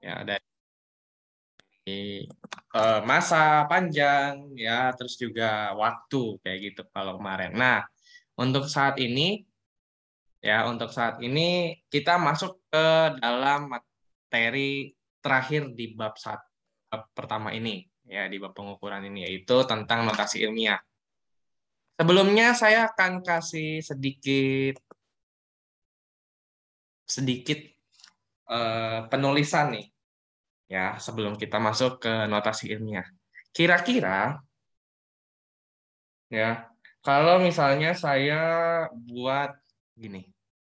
ya, dari masa panjang, ya, terus juga waktu kayak gitu kalau kemarin. Nah, untuk saat ini, untuk saat ini kita masuk ke dalam materi terakhir di bab pertama ini, ya, di bab pengukuran ini, yaitu tentang notasi ilmiah. Sebelumnya saya akan kasih sedikit sedikit penulisan nih, ya, sebelum kita masuk ke notasi ilmiah. Kira-kira, ya, kalau misalnya saya buat gini,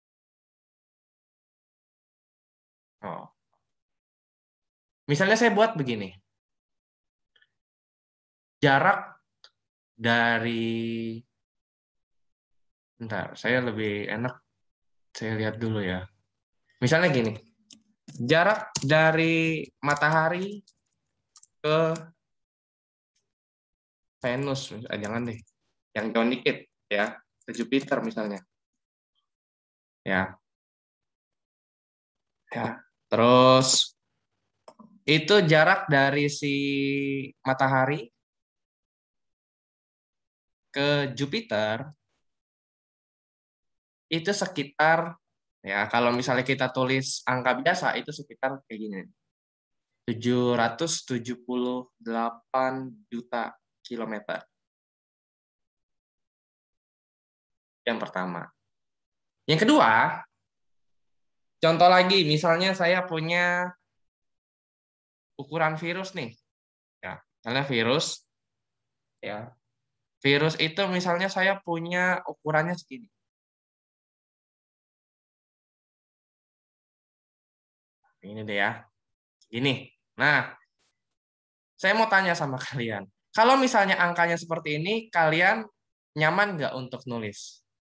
oh, misalnya saya buat begini, jarak dari, bentar, saya lebih enak, saya lihat dulu ya. Misalnya gini, jarak dari matahari ke Venus, jangan deh, yang jauh dikit, ya, ke Jupiter misalnya, ya, ya. Terus itu jarak dari si matahari ke Jupiter itu sekitar, ya, kalau misalnya kita tulis angka biasa itu sekitar kayak gini, 778 juta kilometer. Yang pertama. Yang kedua, contoh lagi, misalnya saya punya ukuran virus nih, ya, misalnya virus, ya, virus itu misalnya saya punya ukurannya segini. Ini deh ya, ini. Nah, saya mau tanya sama kalian, kalau misalnya angkanya seperti ini, kalian nyaman nggak untuk nulis?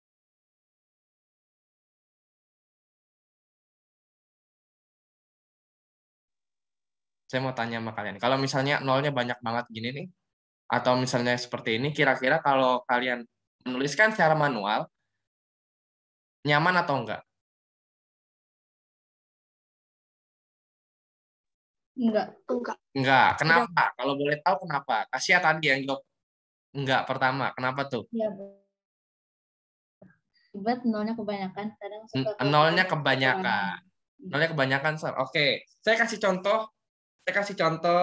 Saya mau tanya sama kalian, kalau misalnya nolnya banyak banget gini nih, atau misalnya seperti ini, kira-kira kalau kalian menuliskan secara manual, nyaman atau enggak? Enggak. Enggak. Enggak. Kenapa? Kalau boleh tahu kenapa? Kasih tadi yang jawab enggak pertama. Kenapa tuh? Ya, buat nolnya kebanyakan, kadang suka Nolnya kekurangan. kebanyakan. Nolnya kebanyakan, Sir. Oke. Saya kasih contoh. Saya kasih contoh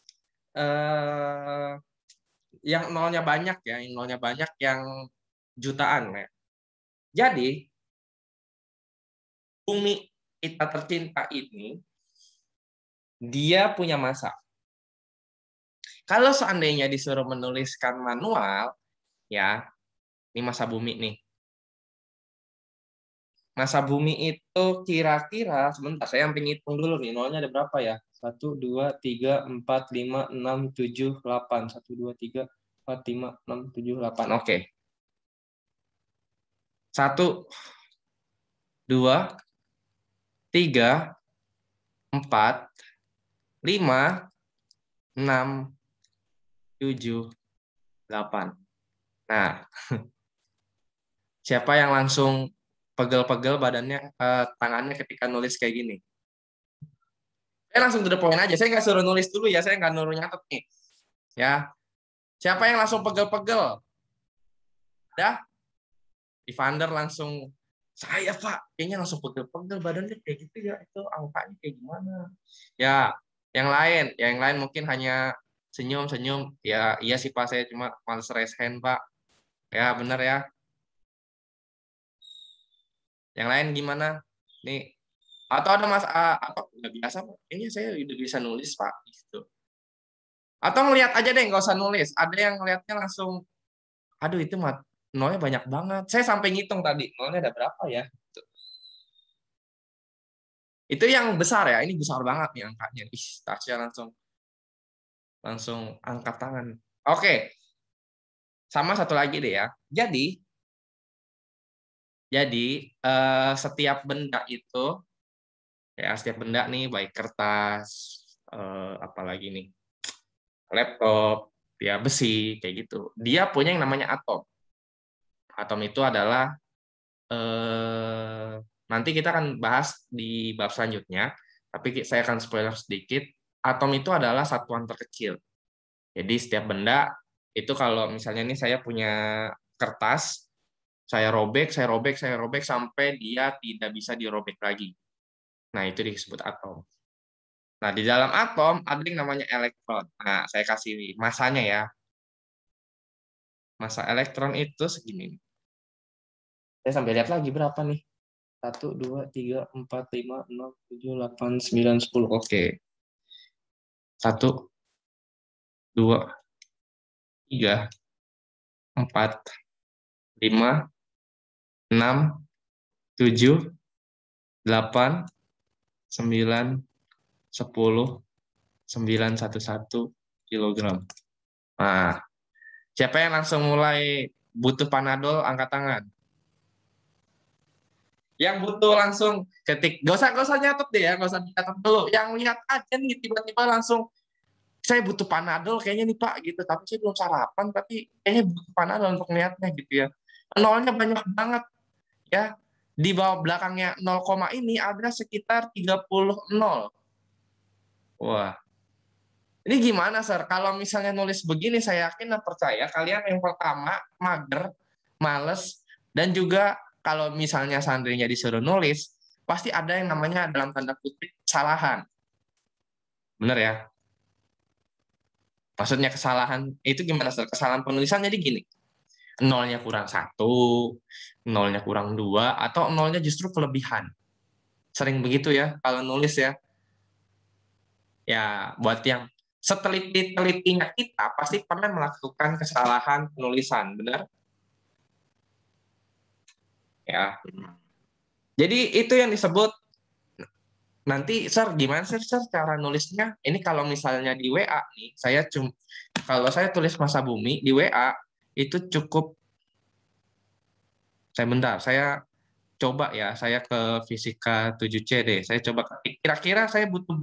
eh, yang nolnya banyak ya. Yang nolnya banyak yang jutaan ya. Jadi, bumi kita tercinta ini, dia punya masa. Kalau seandainya disuruh menuliskan manual, ya, ini masa bumi nih. Masa bumi itu kira-kira, sebentar, saya yang hitung dulu nih, nolnya ada berapa ya? 1, 2, 3, 4, 5, 6, 7, 8. 1, 2, 3, 4, 5, 6, 7, 8. Oke. 1, 2, 3, 4, 5, 6, 7, 8. Nah, siapa yang langsung pegel-pegel badannya, tangannya ketika nulis kayak gini? Saya langsung to the point aja. Saya nggak suruh nulis dulu ya. Saya nggak nuruh nyatet nih. Ya. Siapa yang langsung pegel-pegel? Ada? Evander langsung, saya Pak, kayaknya langsung pegel-pegel badannya kayak gitu ya. Itu angkanya kayak gimana? Ya, yang lain mungkin hanya senyum-senyum. Ya, iya sih Pak, saya cuma males raise hand Pak. Ya, benar ya. Yang lain gimana? Nih, atau ada mas, atau nggak biasa Pak? Kayaknya saya udah bisa nulis Pak. Gitu. Atau ngelihat aja deh, nggak usah nulis. Ada yang ngelihatnya langsung, aduh itu mah nolnya banyak banget. Saya sampai ngitung tadi, nolnya ada berapa ya? Itu yang besar ya, ini besar banget nih angkanya. Ih, Tasya langsung langsung angkat tangan. Oke, sama satu lagi deh ya. Jadi setiap benda itu, ya, setiap benda nih, baik kertas, apalagi nih, laptop, ya, besi, kayak gitu. Dia punya yang namanya atom. Atom itu adalah, nanti kita akan bahas di bab selanjutnya. Tapi saya akan spoiler sedikit. Atom itu adalah satuan terkecil. Jadi setiap benda itu kalau misalnya ini saya punya kertas, saya robek, saya robek, saya robek sampai dia tidak bisa dirobek lagi. Nah, itu disebut atom. Nah, di dalam atom ada yang namanya elektron. Nah, saya kasih masanya ya. Masa elektron itu segini. Saya sampai lihat lagi berapa nih. 1, 2, 3, 4, 5, 6, 7, 8, 9, 10. Oke. 1, 2, 3, 4, 5, 6, 7, 8, 9, 10, 911 kilogram. Nah, siapa yang langsung mulai butuh panadol, angkat tangan. Yang butuh langsung ketik, gak usah nyatet deh ya, gak usah dicatat dulu. Yang lihat aja nih, tiba-tiba langsung, saya butuh panadol kayaknya nih Pak, gitu. Tapi saya belum sarapan, tapi kayaknya butuh panadol untuk niatnya gitu ya. Nolnya banyak banget ya. Di bawah belakangnya 0, ini ada sekitar 30 nol. Wah, ini gimana, Sir? Kalau misalnya nulis begini, saya yakin dan percaya kalian yang pertama mager, males, dan juga kalau misalnya seandainya disuruh nulis, pasti ada yang namanya dalam tanda kutip kesalahan. Bener ya? Maksudnya kesalahan itu gimana, Sir? Kesalahan penulisan jadi gini, nolnya kurang 1, nolnya kurang 2, atau nolnya justru kelebihan. Sering begitu ya kalau nulis ya. Ya, buat yang seteliti-telitinya kita pasti pernah melakukan kesalahan penulisan, benar? Ya. Jadi itu yang disebut nanti, Sir, gimana sih, Sir, cara nulisnya? Ini kalau misalnya di WA nih, kalau saya tulis masa bumi di WA itu cukup. Saya coba ya, saya ke Fisika 7C deh. Saya coba ketik. Kira-kira saya butuh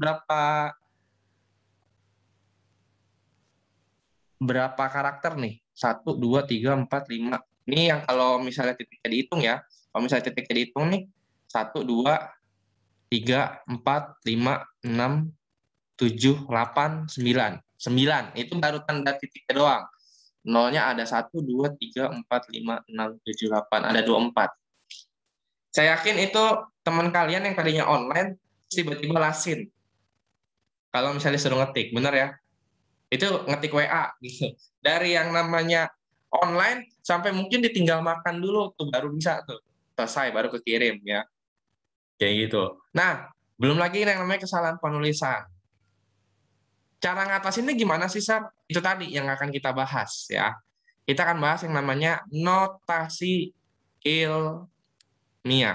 berapa karakter nih? 1, 2, 3, 4, 5. Ini yang kalau misalnya titiknya dihitung ya. Kalau misalnya titiknya dihitung nih, 1, 2, 3, 4, 5, 6, 7, 8, 9. 9. Itu baru tanda titiknya doang. Nolnya ada 1, 2, 3, 4, 5, 6, 7, 8. Ada 24. Saya yakin itu teman kalian yang tadinya online, tiba-tiba lasin. Kalau misalnya suruh ngetik, bener ya? Itu ngetik WA gitu. Dari yang namanya online sampai mungkin ditinggal makan dulu tuh baru bisa tuh. Selesai baru kekirim ya. Kayak gitu. Nah, belum lagi yang namanya kesalahan penulisan. Cara ngatasinnya gimana sih, Sar? Itu tadi yang akan kita bahas ya. Kita akan bahas yang namanya notasi ilmiah.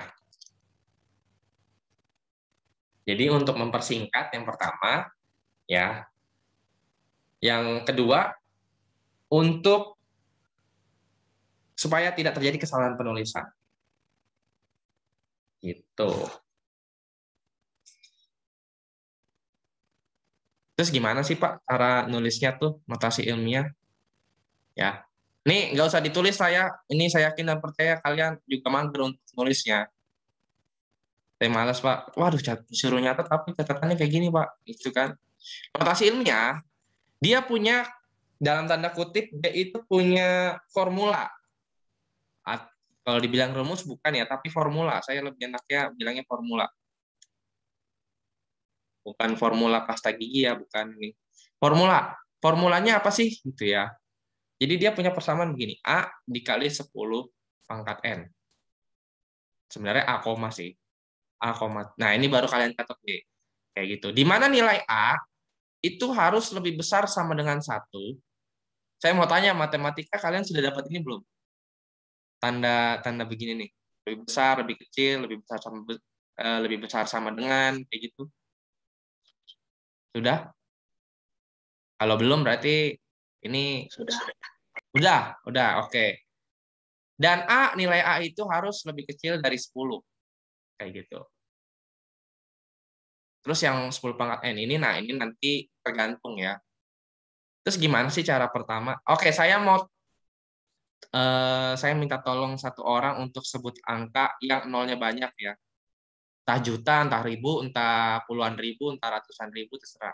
Jadi untuk mempersingkat yang pertama ya. Yang kedua, untuk supaya tidak terjadi kesalahan penulisan. Gitu. Terus gimana sih Pak cara nulisnya tuh notasi ilmiah? Ya, ini nggak usah ditulis saya. Ini saya yakin dan percaya kalian juga mager untuk nulisnya. Saya malas Pak. Waduh, suruh nyatet tapi catatannya kayak gini Pak. Itu kan. Notasi ilmiah, dia punya dalam tanda kutip dia itu punya formula. Kalau dibilang rumus bukan ya, tapi formula. Saya lebih enaknya bilangnya formula. Bukan formula pasta gigi ya, bukan ini. Formula. Formulanya apa sih gitu ya? Jadi dia punya persamaan begini, A dikali 10 pangkat N. Sebenarnya A koma sih. A koma. Nah, ini baru kalian catat deh. Kayak gitu. Di mana nilai A itu harus lebih besar sama dengan 1. Saya mau tanya, matematika kalian sudah dapat ini belum? Tanda-tanda begini nih. Lebih besar, lebih kecil, lebih besar sama dengan, kayak gitu. Sudah? Kalau belum berarti ini Sudah. Udah, oke. Dan nilai A itu harus lebih kecil dari 10. Kayak gitu. Terus yang 10 pangkat N ini, nah ini nanti tergantung ya. Terus gimana sih cara pertama? Oke, saya minta tolong satu orang untuk sebut angka yang nolnya banyak ya. Entah juta, entah ribu, entah puluhan ribu, entah ratusan ribu, terserah.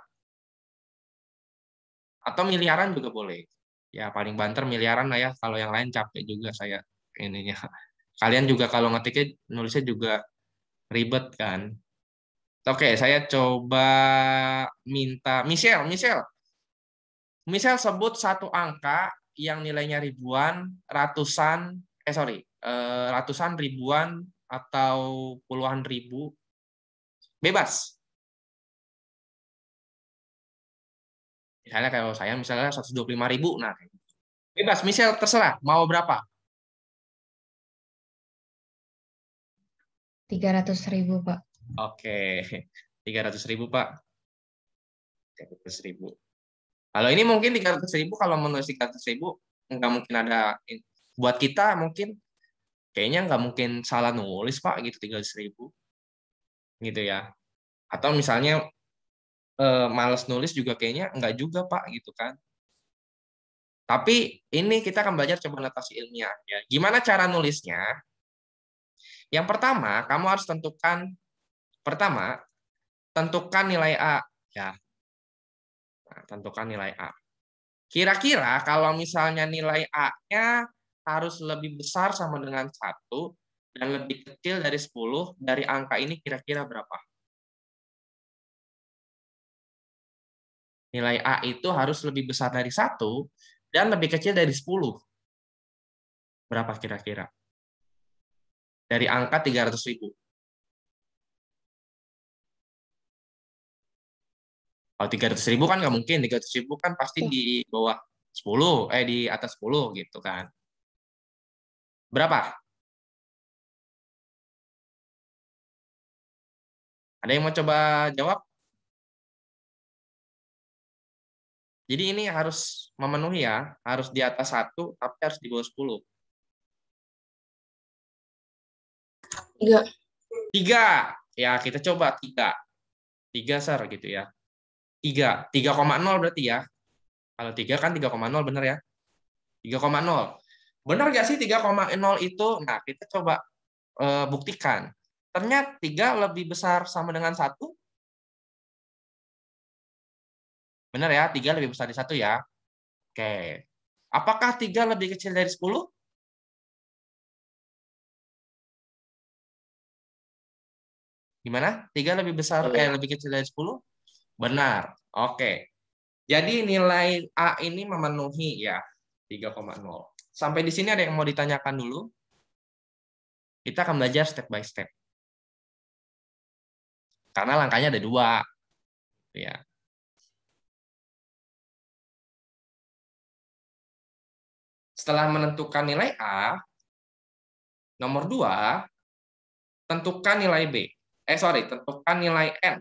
Atau miliaran juga boleh. Ya paling banter miliaran lah ya. Kalau yang lain capek juga saya ininya. Kalian juga kalau ngetiknya nulisnya juga ribet kan. Oke, saya coba minta Michelle, Michelle sebut satu angka yang nilainya ribuan, ratusan, ratusan, ribuan atau puluhan ribu. Bebas. Misalnya kalau saya misalnya 125.000, nah bebas. Michelle terserah mau berapa. 300.000, Pak. Oke, 300.000 Pak. 300.000. Kalau ini mungkin 300.000, kalau menulis 300.000 nggak mungkin ada. Buat kita mungkin kayaknya nggak mungkin salah nulis Pak gitu 300.000 gitu ya. Atau misalnya males nulis juga kayaknya nggak juga Pak gitu kan. Tapi ini kita akan belajar coba notasi ilmiah ya. Gimana cara nulisnya? Yang pertama, kamu harus tentukan nilai A ya. Nah, tentukan nilai A. Kira-kira kalau misalnya nilai A-nya harus lebih besar sama dengan 1 dan lebih kecil dari 10, dari angka ini kira-kira berapa? Nilai A itu harus lebih besar dari 1 dan lebih kecil dari 10. Berapa kira-kira? Dari angka 300.000. Kalau 300.000 kan nggak mungkin, 300.000 kan pasti di bawah 10, di atas 10 gitu kan. Berapa? Ada yang mau coba jawab? Jadi ini harus memenuhi ya, harus di atas 1, tapi harus di bawah 10. 3. 3. Ya, kita coba 3. 3, Sir, gitu ya. 3. 3,0 berarti ya. Kalau 3 kan 3,0 benar ya. 3,0. Benar nggak sih 3,0 itu? Nah, kita coba buktikan. Ternyata 3 lebih besar sama dengan 1. Benar ya, 3 lebih besar dari 1 ya. Oke. Apakah 3 lebih kecil dari 10? Gimana? 3 lebih besar, lebih kecil dari 10? Benar. Oke. Jadi nilai A ini memenuhi ya 3,0. Sampai di sini ada yang mau ditanyakan dulu? Kita akan belajar step by step. Karena langkahnya ada 2. Ya. Setelah menentukan nilai A, nomor 2, tentukan nilai B. Tentukan nilai N.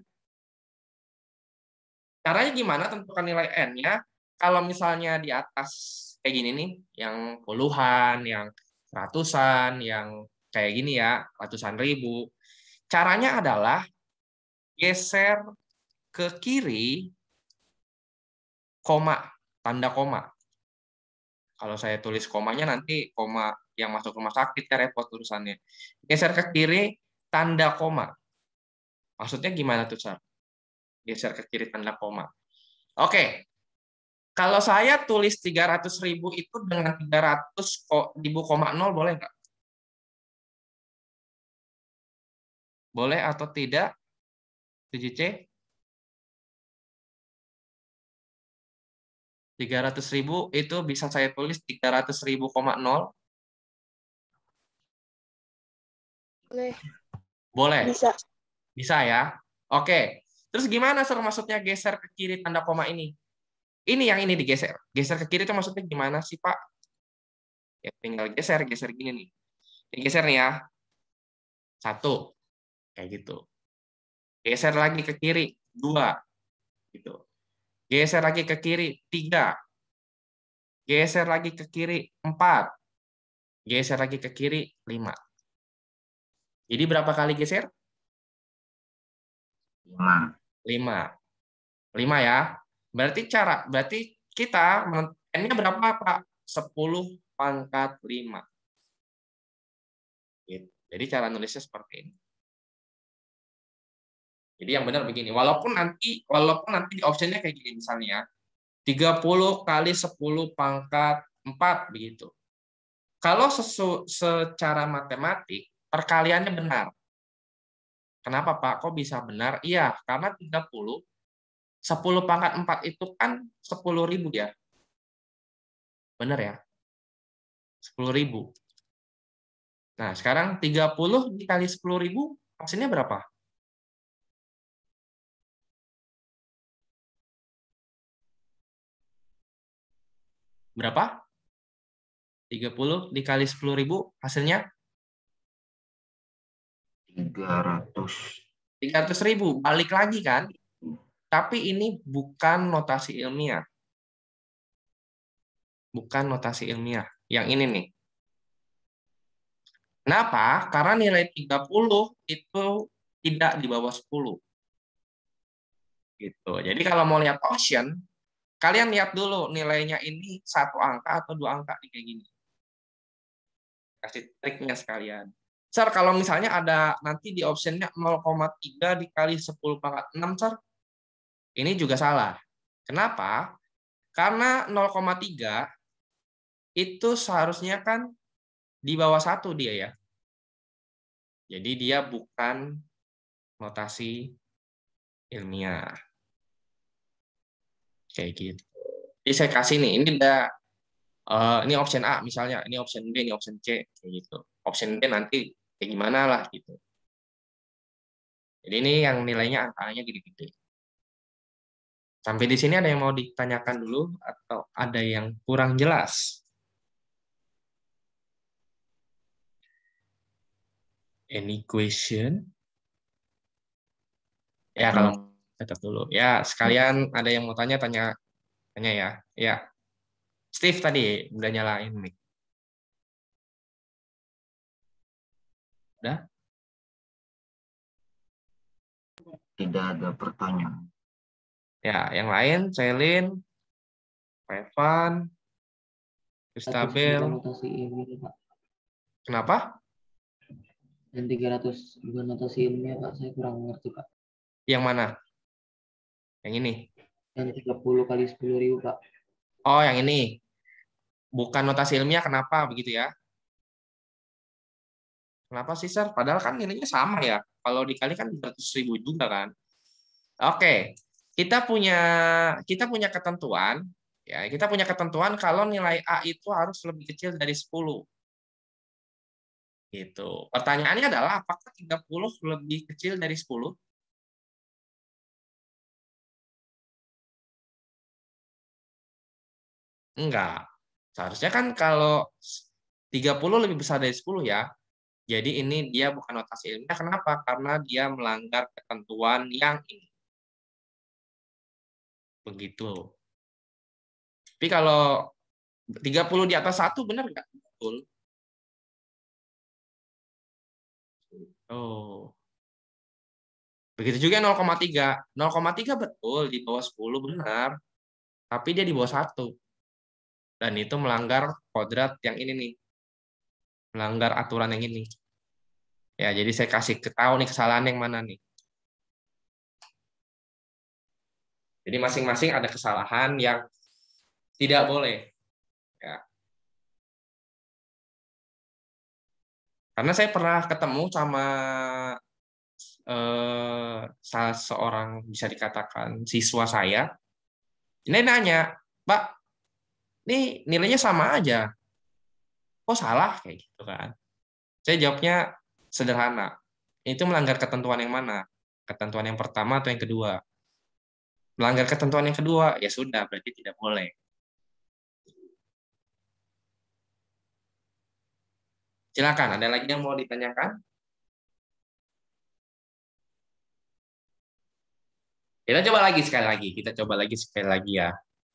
Caranya gimana tentukan nilai N-nya? Kalau misalnya di atas kayak gini nih, yang puluhan, yang ratusan, yang kayak gini ya, ratusan ribu. Caranya adalah geser ke kiri, koma, tanda koma. Kalau saya tulis komanya nanti koma yang masuk rumah sakit ya repot urusannya. Geser ke kiri, tanda koma. Maksudnya gimana tuh, Sar? Geser ke kiri tanda koma. Oke, kalau saya tulis 300.000 itu dengan 300.000,0 boleh nggak? Boleh atau tidak? 7C? 300.000 itu bisa saya tulis 300.000,0? Boleh. Boleh? Bisa. Bisa ya? Oke. Terus gimana, Sir, maksudnya geser ke kiri tanda koma ini? Ini yang ini digeser. Geser ke kiri itu maksudnya gimana sih, Pak? Ya, tinggal geser gini nih. Ini geser nih ya. 1. Kayak gitu. Geser lagi ke kiri. 2. Gitu. Geser lagi ke kiri. 3. Geser lagi ke kiri. 4. Geser lagi ke kiri. 5. Jadi berapa kali geser? 5. 5 ya. Berarti kita N-nya berapa, Pak? 10 pangkat 5. Gitu. Jadi cara nulisnya seperti ini. Jadi yang benar begini, walaupun nanti di optionnya kayak gini misalnya, 30 kali 10 pangkat 4 begitu. Kalau secara matematik, perkaliannya benar. Kenapa Pak? Kok bisa benar? Iya, karena 30, 10 pangkat 4 itu kan 10.000 ya. Benar ya? 10.000. Nah, sekarang 30 dikali 10.000, hasilnya berapa? Berapa? 30 dikali 10.000, hasilnya 300. 300.000. Balik lagi kan? Tapi ini bukan notasi ilmiah. Bukan notasi ilmiah. Yang ini nih. Kenapa? Karena nilai 30 itu tidak di bawah 10. Gitu. Jadi kalau mau lihat option, kalian lihat dulu nilainya ini satu angka atau dua angka kayak gini. Kasih triknya sekalian. Sir, kalau misalnya ada nanti di optionnya 0,3 dikali 10 pangkat 6, Sir, ini juga salah. Kenapa? Karena 0,3 itu seharusnya kan di bawah 1 dia ya. Jadi dia bukan notasi ilmiah. Kayak gitu. Jadi saya kasih nih, ini udah ini option A misalnya, ini option B, ini option C kayak gitu. Option B nanti kayak gimana lah gitu. Jadi ini yang nilainya angkanya gede-gede. Sampai di sini ada yang mau ditanyakan dulu atau ada yang kurang jelas? Any question? Ya kalau catat dulu. Ya sekalian ada yang mau tanya ya. Ya. Steve tadi udah nyalain nih. Udah? Tidak ada pertanyaan. Ya, yang lain, Celine, Evan, Kristabel. Notasi ilmiah, Pak. Kenapa? Dan 300 bukan notasi ilmiah, Pak. Saya kurang mengerti, Pak. Yang mana? Yang ini? Yang 30 kali 10.000, Pak. Oh, yang ini. Bukan notasi ilmiah, kenapa begitu ya? Kenapa sih, Sir? Padahal kan nilainya sama ya. Kalau dikali kan 300.000 juga kan. Oke. Kita punya ketentuan, ya. Kita punya ketentuan kalau nilai A itu harus lebih kecil dari 10. Gitu. Pertanyaannya adalah apakah 30 lebih kecil dari 10? Enggak. Seharusnya kan kalau 30 lebih besar dari 10 ya. Jadi ini dia bukan notasi ilmiah. Kenapa? Karena dia melanggar ketentuan yang ini. Begitu. Tapi kalau 30 di atas 1 benar nggak? Betul. Oh. Begitu juga 0,3. 0,3 betul di bawah 10 benar. Tapi dia di bawah 1. Dan itu melanggar kodrat yang ini nih. Melanggar aturan yang ini. Ya, jadi saya kasih ketahui nih kesalahan yang mana nih. Jadi masing-masing ada kesalahan yang tidak boleh. Ya. Karena saya pernah ketemu sama salah seorang bisa dikatakan siswa saya. Ini nanya, Pak, ini nilainya sama aja. Kok salah kayak gitu kan? Saya jawabnya sederhana. Itu melanggar ketentuan yang mana? Ketentuan yang pertama atau yang kedua? Melanggar ketentuan yang kedua, ya sudah, berarti tidak boleh. Silakan, ada lagi yang mau ditanyakan? Kita coba lagi sekali lagi. Kita coba lagi sekali lagi ya.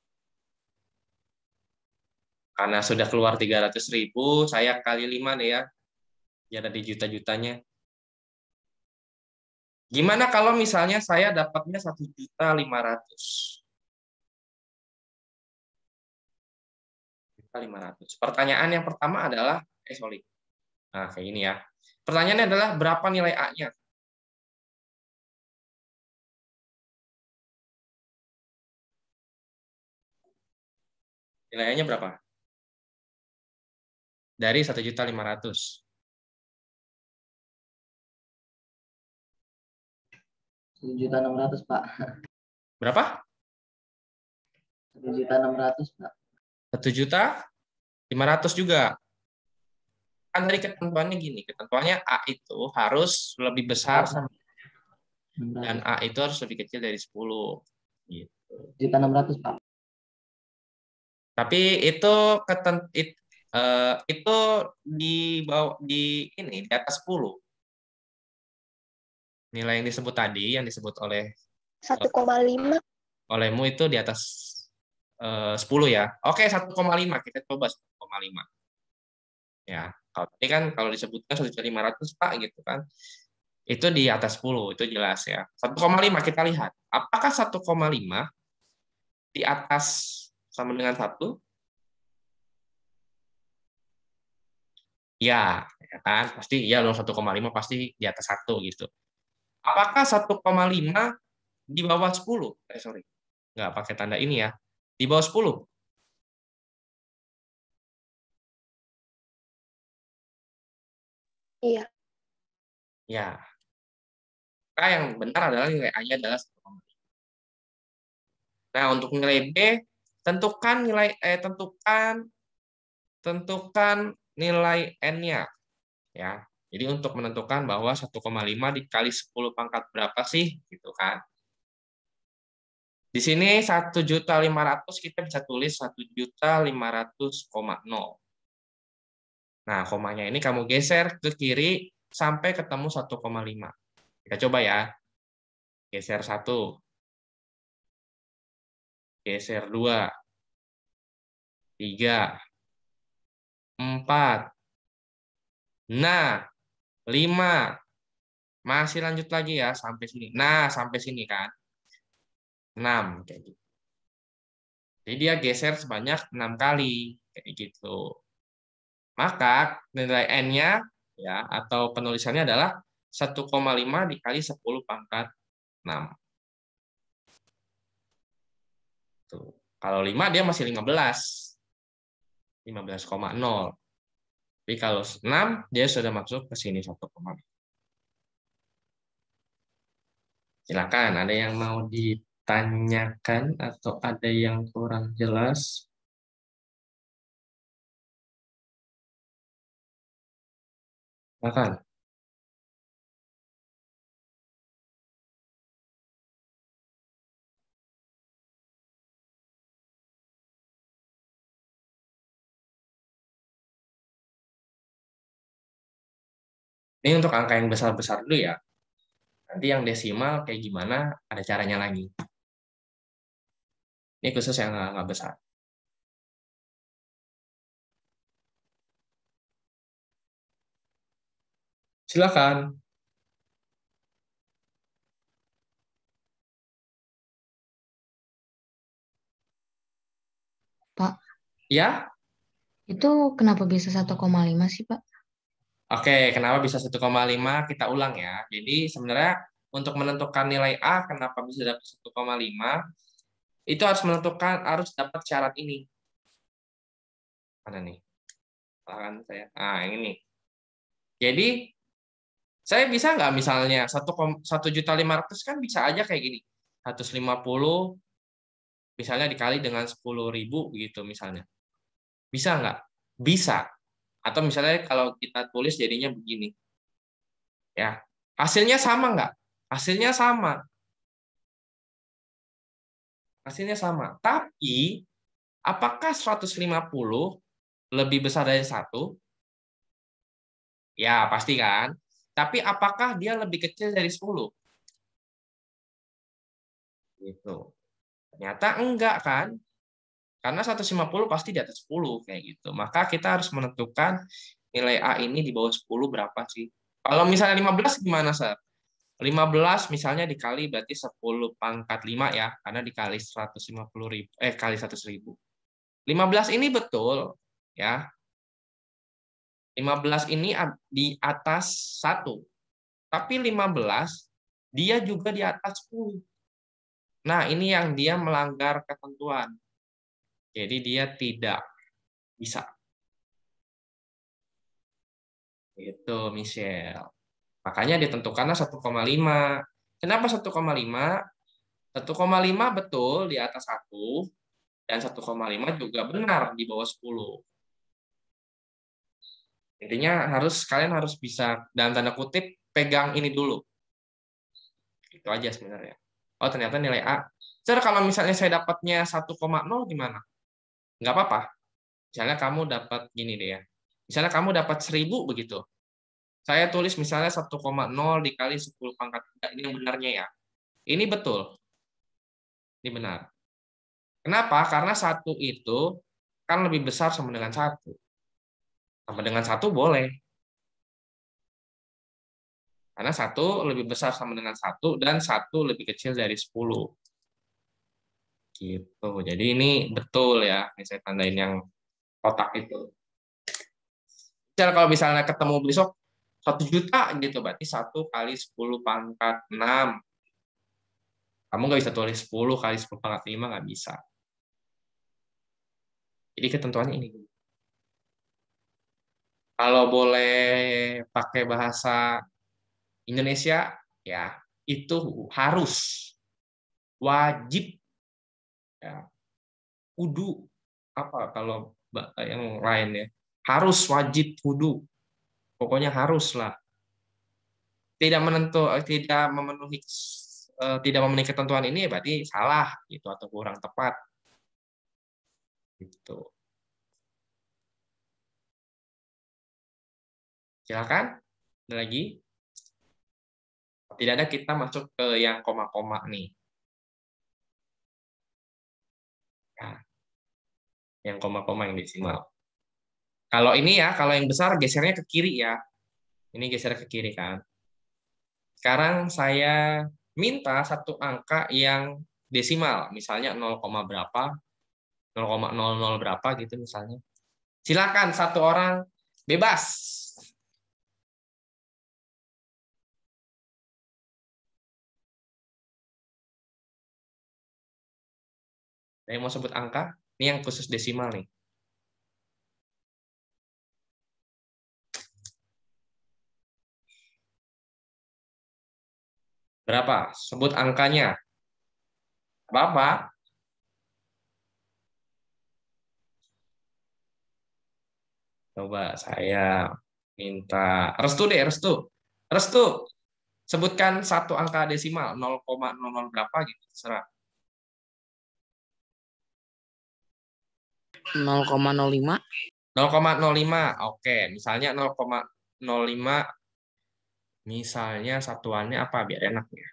Karena sudah keluar 300.000, saya kali 5 deh ya. Ya ada di juta-jutanya. Gimana kalau misalnya saya dapatnya 1.500.000? 1.500.000. Pertanyaan yang pertama adalah, sorry. Nah, kayak ini ya. Pertanyaannya adalah berapa nilai A-nya? Nilainya berapa? Dari 1.500.000. 1.600.000, Pak. Berapa? 1.600.000, Pak. 1.500.000 juga. Kan dari ketentuannya gini, ketentuannya A itu harus lebih besar dan 600. A itu harus lebih kecil dari 10. Gitu. 1.600.000, Pak. Tapi itu itu di bawah di atas 10. Nilai yang disebut tadi, yang disebut 1,5. olehmu itu di atas 10 ya. Oke, 1,5 kita coba 1,5. Ya, kalau tadi kan kalau disebutkan 1.500.000 Pak gitu kan. Itu di atas 10, itu jelas ya. 1,5 kita lihat. Apakah 1,5 di atas sama dengan 1? Ya, ya kan? Pasti ya dong 1,5 pasti di atas 1 gitu. Apakah 1,5 di bawah 10? Sorry. Nggak pakai tanda ini ya. Di bawah 10? Iya. Ya. Maka yang benar adalah nilai A-nya adalah 1,5. Nah, untuk nilai B, tentukan nilai N-nya ya. Jadi untuk menentukan bahwa 1,5 dikali 10 pangkat berapa sih gitu kan. Di sini 1.500.000 kita bisa tulis 1.500.000. Nah, komanya ini kamu geser ke kiri sampai ketemu 1,5. Kita coba ya. Geser 1. Geser 2. 3. 4. Nah, 5. Masih lanjut lagi ya sampai sini. Nah, sampai sini kan. 6 kayak gitu. Jadi dia geser sebanyak 6 kali kayak gitu. Maka nilai N-nya ya atau penulisannya adalah 1,5 dikali 10 pangkat 6. Tuh. Kalau 5 dia masih 15. 15,0. Tapi kalau 6 dia sudah masuk ke sini 1,5. Silakan, ada yang mau ditanyakan atau ada yang kurang jelas? Silakan. Ini untuk angka yang besar-besar dulu ya. Nanti yang desimal kayak gimana, ada caranya lagi. Ini khusus yang nggak besar. Silakan. Pak, Ya? itu kenapa bisa 1,5 sih, Pak? Oke, kenapa bisa 1,5? Kita ulang ya. Jadi sebenarnya untuk menentukan nilai A, kenapa bisa dapat 1,5? Itu harus dapat syarat ini. Mana nih? Silakan saya. Nah, yang ini. Jadi saya bisa nggak misalnya 1.500.000 kan bisa aja kayak gini. 150 misalnya dikali dengan 10.000 gitu misalnya. Bisa nggak? Bisa. Atau misalnya kalau kita tulis jadinya begini. Ya. Hasilnya sama nggak? Hasilnya sama. Hasilnya sama. Tapi apakah 150 lebih besar dari 1? Ya, pasti kan? Tapi apakah dia lebih kecil dari 10? Gitu. Ternyata enggak kan? Karena 150 pasti di atas 10 kayak gitu. Maka kita harus menentukan nilai A ini di bawah 10 berapa sih? Kalau misalnya 15 gimana, Sir? 15 misalnya dikali berarti 10 pangkat 5 ya, karena dikali 150.000 kali 100.000. 15 ini betul ya. 15 ini di atas 1. Tapi 15 dia juga di atas 10. Nah, ini yang dia melanggar ketentuan. Jadi dia tidak bisa. Itu Michelle. Makanya ditentukannya 1,5. Kenapa 1,5? 1,5 betul di atas 1 dan 1,5 juga benar di bawah 10. Intinya kalian harus bisa dalam tanda kutip pegang ini dulu. Itu aja sebenarnya. Oh, ternyata nilai A. Jadi kalau misalnya saya dapatnya 1,0 gimana? Nggak apa-apa. Misalnya kamu dapat gini deh ya. Misalnya kamu dapat 1000 begitu. Saya tulis misalnya 1,0 dikali 10 pangkat 3. Ini yang benarnya ya. Ini betul. Ini benar. Kenapa? Karena 1 itu kan lebih besar sama dengan 1. Sama dengan 1 boleh. Karena 1 lebih besar sama dengan 1 dan 1 lebih kecil dari 10. Gitu. Jadi ini betul ya. Ini saya tandain yang kotak itu. Misal kalau misalnya ketemu besok 1 juta gitu, berarti 1 kali 10 pangkat 6. Kamu nggak bisa tulis 10 kali 10 pangkat 5, nggak bisa. Jadi ketentuannya ini. Kalau boleh pakai bahasa Indonesia, ya itu harus, wajib, ya, kudu, apa kalau yang lain ya, harus, wajib, kudu, pokoknya harus lah. Tidak memenuhi ketentuan ini berarti salah gitu atau kurang tepat gitu. Silakan, ada lagi? Tidak ada, kita masuk ke yang koma-koma nih. Nah, yang koma-koma yang desimal. Kalau ini ya, kalau yang besar gesernya ke kiri ya. Ini geser ke kiri kan. Sekarang saya minta satu angka yang desimal, misalnya 0, berapa, 0,00 berapa gitu misalnya. Silakan satu orang bebas. Saya mau sebut angka, ini yang khusus desimal nih. Berapa? Sebut angkanya. Apa-apa? Coba saya minta restu deh, restu. Restu, sebutkan satu angka desimal, 0,00 berapa gitu, terserah. 0,05. 0,05. Oke, misalnya 0,05, misalnya satuannya apa biar enak ya.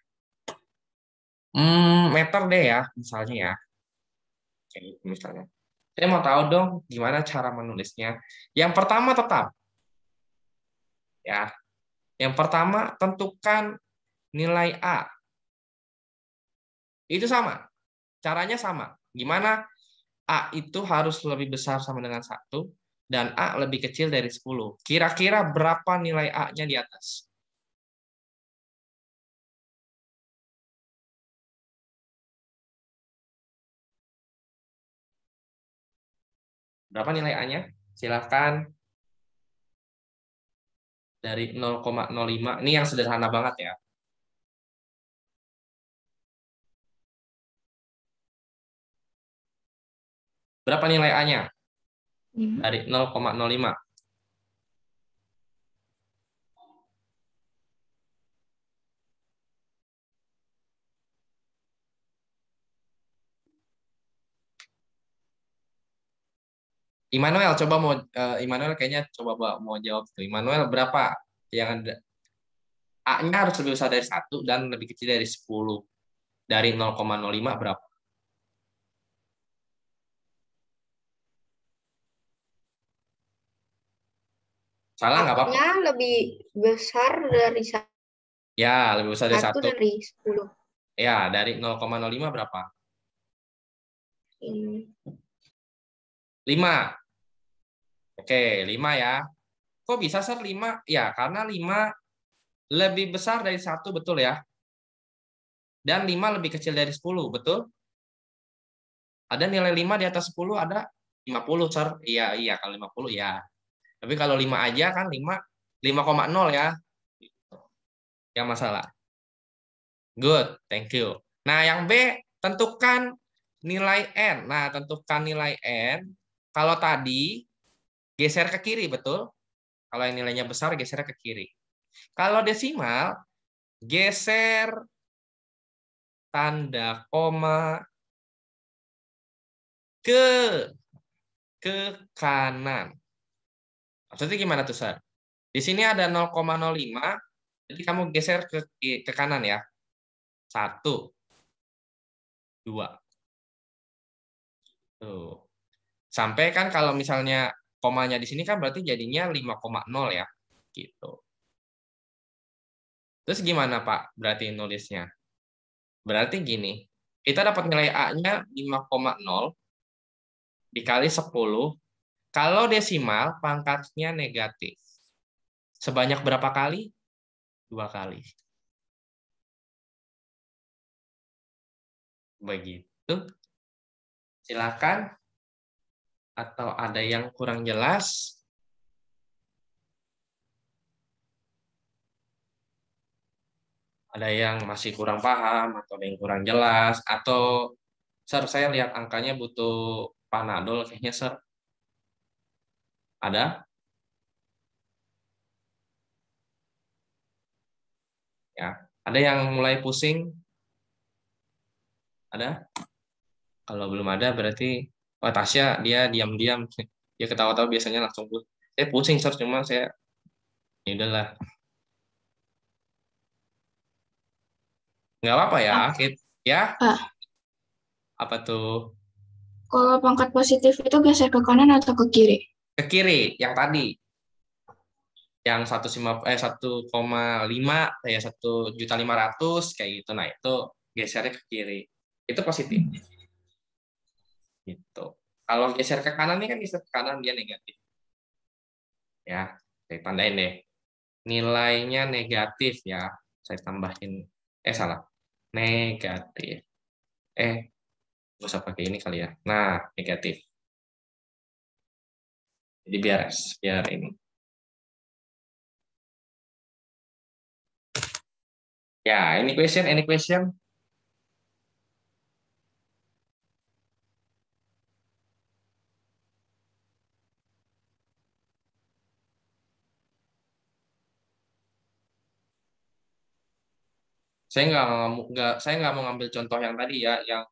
Meter deh ya, misalnya ya. Oke, misalnya. Saya mau tahu dong gimana cara menulisnya. Yang pertama tetap ya. Yang pertama tentukan nilai A. Itu sama. Caranya sama. Gimana? A itu harus lebih besar sama dengan 1 dan A lebih kecil dari 10. Kira-kira berapa nilai A-nya di atas? Berapa nilai A-nya? Silakan. Dari 0,05. Ini yang sederhana banget ya. Berapa nilai A-nya? Dari 0,05. Immanuel coba mau Immanuel kayaknya coba mau jawab tuh. Immanuel berapa yang ada? A-nya harus lebih besar dari 1 dan lebih kecil dari 10. Dari 0,05 berapa? Salah nggak apa-apa. A-nya lebih besar dari Ya, lebih besar dari 1 1. dari 10. Ya, dari 0,05 berapa? 5. Oke, 5 ya. Kok bisa, Sir, 5? Ya, karena 5 lebih besar dari 1, betul ya? Dan 5 lebih kecil dari 10, betul? Ada nilai 5 di atas 10, ada 50, Sir. Iya, iya, kalau 50 ya. Tapi kalau 5 aja kan 5,0 ya. Yang masalah. Good, thank you. Nah, yang B, tentukan nilai N. Nah, tentukan nilai N. Kalau tadi geser ke kiri, betul? Kalau yang nilainya besar, geser ke kiri. Kalau desimal, geser tanda koma ke kanan. Maksudnya gimana tuh, Sar? Di sini ada 0,05, jadi kamu geser ke kanan ya. 1, 2. Tuh. Sampai kan kalau misalnya komanya di sini kan berarti jadinya 5,0 ya. Gitu. Terus gimana, Pak? Berarti nulisnya? Berarti gini. Kita dapat nilai A-nya 5,0 dikali 10. Kalau desimal, pangkatnya negatif. Sebanyak berapa kali? 2 kali. Begitu. Silakan. Atau ada yang kurang jelas? Ada yang masih kurang paham, atau ada yang kurang jelas, atau, Sir, saya lihat angkanya butuh Panadol kayaknya, Sir. Ada? Ya. Ada yang mulai pusing? Ada? Kalau belum ada berarti, oh, Tasya dia diam-diam. Dia ketawa-tawa biasanya langsung pusing. Saya pusing, Sir, cuma saya, ya udahlah. Nggak apa-apa ya. Ya, Pak, apa tuh? kalau pangkat positif itu geser ke kanan atau ke kiri? Ke kiri, yang tadi. Yang 1,5 ya 1.500.000 kayak gitu. Nah, itu gesernya ke kiri. Itu positif. Gitu. Kalau geser ke kanan ini kan geser ke kanan dia negatif. Ya, saya tandain deh. Nilainya negatif ya. Saya tambahin salah. Negatif. Nggak usah pakai ini kali ya. Nah, negatif. Jadi biar ini. Ya, any question? Any question? Saya nggak mau ngambil contoh yang tadi ya, yang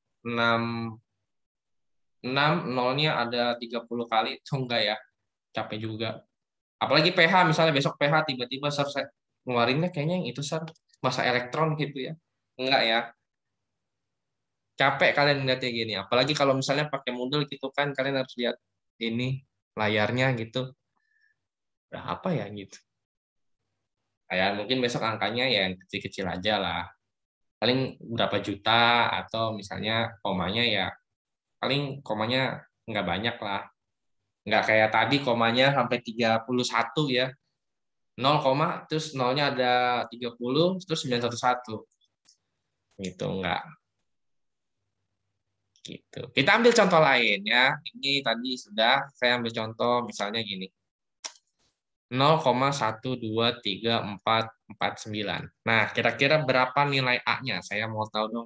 6 nolnya ada 30 kali, itu enggak ya, capek juga. Apalagi PH, misalnya besok PH tiba-tiba saya ngeluarinnya kayaknya yang itu masa elektron gitu ya, enggak ya, capek kalian ngeliatnya gini. Apalagi kalau misalnya pakai Moodle gitu kan, kalian harus lihat ini layarnya gitu, berapa ya gitu. Kayak mungkin besok angkanya ya yang kecil-kecil aja lah, paling berapa juta, atau misalnya komanya ya paling komanya nggak banyak lah, nggak kayak tadi komanya sampai 31 ya, 0, terus nolnya ada 30 terus 911 gitu, nggak gitu. Kita ambil contoh lain ya, ini tadi sudah saya ambil contoh misalnya gini, 0,1234449. Nah, kira-kira berapa nilai A-nya? Saya mau tahu dong.